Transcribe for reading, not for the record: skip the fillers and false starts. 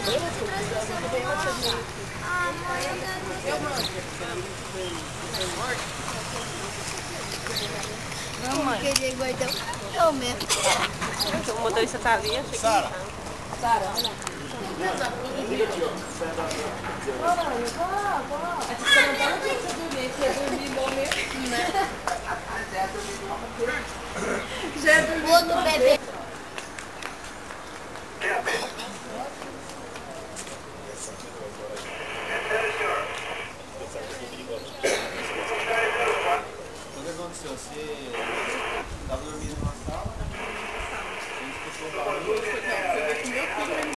Não, mãe. Eu mesmo. O motorista tá ali, achei que... Sara. Sara, olha lá. O outro bebê.